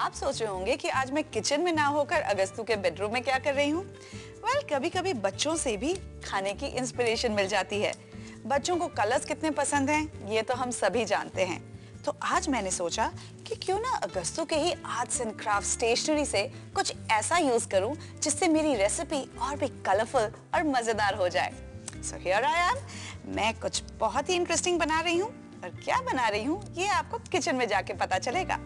आप सोच रहे होंगे कि आज मैं किचन में ना होकर अगस्तु के बेडरूम में क्या कर रही हूँ। कभी-कभी बच्चों से भी खाने की इंस्पिरेशन मिल जाती है। बच्चों को कलर्स कितने पसंद हैं, ये तो हम सभी जानते हैं। तो आज मैंने सोचा कि क्यों ना अगस्तु के ही आर्ट्स एंड क्राफ्ट स्टेशनरी से कुछ ऐसा यूज करूं जिससे मेरी रेसिपी और भी कलरफुल और मजेदार हो जाए। So here I am. मैं कुछ बहुत ही इंटरेस्टिंग बना रही हूँ, और क्या बना रही हूँ ये आपको किचन में जाके पता चलेगा।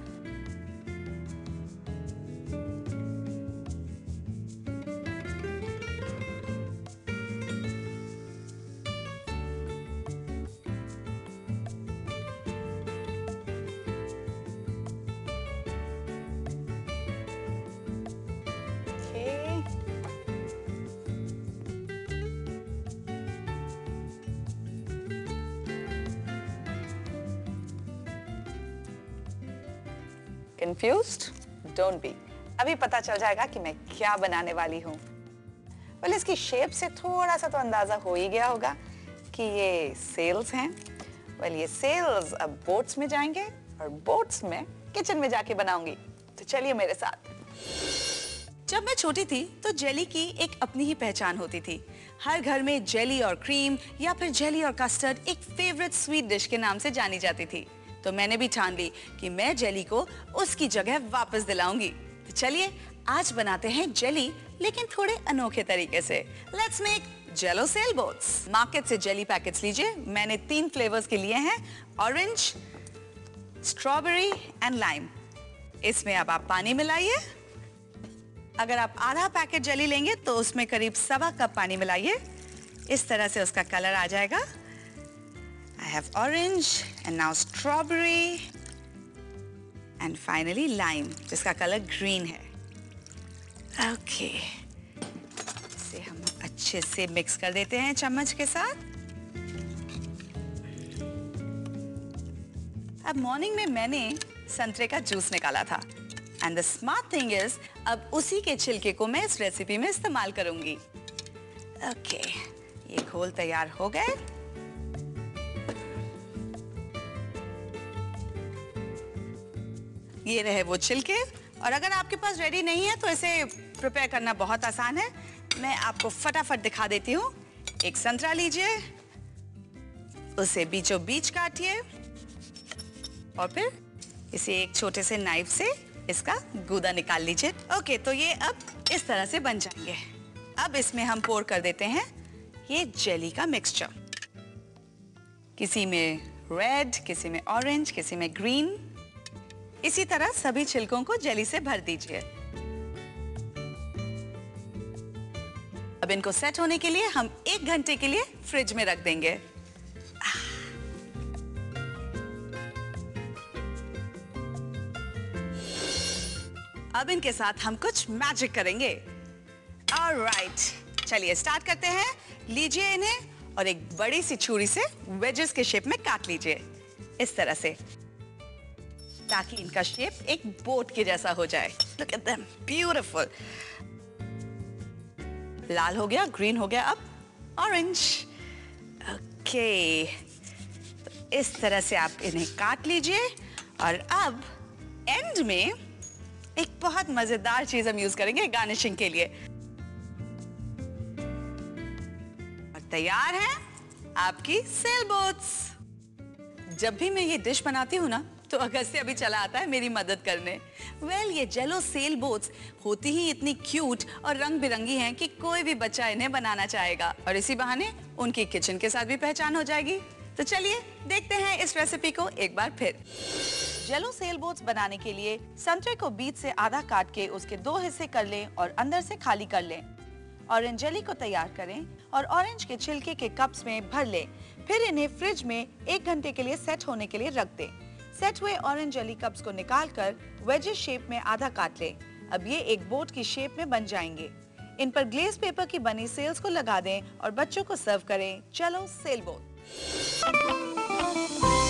Confused? Don't be. अभी पता चल जाएगा कि मैं क्या बनाने वाली हूँ। इसकी शेप से थोड़ा सा तो अंदाजा हो ही गया होगा कि ये सेल्स हैं। ये सेल्स अब बोट्स में जाएंगे और बोट्स में किचन में जाके बनाऊंगी। तो चलिए मेरे साथ। जब मैं छोटी थी तो जेली की एक अपनी ही पहचान होती थी। हर घर में जेली और क्रीम या फिर जेली और कस्टर्ड एक फेवरेट स्वीट डिश के नाम से जानी जाती थी। तो मैंने भी ठान ली कि मैं जेली को उसकी जगह वापस दिलाऊंगी। तो चलिए आज बनाते हैं जेली, लेकिन थोड़े अनोखे तरीके से। Let's make jello sailboats. Market से जेली पैकेट्स लीजिए। मैंने 3 फ्लेवर्स के लिए हैं, ऑरेंज, स्ट्रॉबेरी एंड लाइम। इसमें अब आप पानी मिलाइए। अगर आप आधा पैकेट जेली लेंगे तो उसमें करीब 1.25 कप पानी मिलाइए। इस तरह से उसका कलर आ जाएगा। I have orange and now strawberry and finally lime, जिसका कलर ग्रीन है। ओके, इसे हम अच्छे से मिक्स कर देते हैं चम्मच के साथ। अब मॉर्निंग में मैंने संतरे का जूस निकाला था and the smart thing is अब उसी के छिलके को मैं इस रेसिपी में इस्तेमाल करूंगी। ओके, ये घोल तैयार हो गए। ये रहे वो छिलके, और अगर आपके पास रेडी नहीं है तो इसे प्रिपेयर करना बहुत आसान है। मैं आपको फटाफट दिखा देती हूँ। एक संतरा लीजिए, उसे बीचों बीच काटिए और फिर इसे एक छोटे से नाइफ से इसका गूदा निकाल लीजिए। ओके, तो ये अब इस तरह से बन जाएंगे। अब इसमें हम पोर कर देते हैं ये जेली का मिक्सचर। किसी में रेड, किसी में ऑरेंज, किसी में ग्रीन। इसी तरह सभी छिलकों को जेली से भर दीजिए। अब इनको सेट होने के लिए हम 1 घंटे के लिए फ्रिज में रख देंगे। अब इनके साथ हम कुछ मैजिक करेंगे। ऑलराइट, चलिए स्टार्ट करते हैं। लीजिए इन्हें और एक बड़ी सी छुरी से वेजेस के शेप में काट लीजिए, इस तरह से, ताकि इनका शेप एक बोट के जैसा हो जाए। Look at them, beautiful. लाल हो गया, ग्रीन हो गया, अब ऑरेंज। ओके, तो इस तरह से आप इन्हें काट लीजिए और अब एंड में एक बहुत मजेदार चीज हम यूज करेंगे गार्निशिंग के लिए। और तैयार है आपकी सेल बोट्स। जब भी मैं ये डिश बनाती हूँ ना, तो अगस्त्य अभी चला आता है मेरी मदद करने। ये जेलो सेल बोट्स होती ही इतनी क्यूट और रंग बिरंगी हैं कि कोई भी बच्चा इन्हें बनाना चाहेगा, और इसी बहाने उनकी किचन के साथ भी पहचान हो जाएगी। तो चलिए देखते हैं इस रेसिपी को एक बार फिर। जेलो सेल बोट्स बनाने के लिए संतरे को बीच से आधा काट के उसके 2 हिस्से कर लें और अंदर से खाली कर लें। ऑरेंज जेली को तैयार करें और ऑरेंज के छिलके के कप्स में भर लें। फिर इन्हें फ्रिज में 1 घंटे के लिए सेट होने के लिए रख दें। सेट हुए ऑरेंज जेली कप्स को निकालकर वेजेस शेप में आधा काट लें। अब ये एक बोट की शेप में बन जाएंगे। इन पर ग्लेज पेपर की बनी सेल्स को लगा दें और बच्चों को सर्व करें। चलो सेल बोट।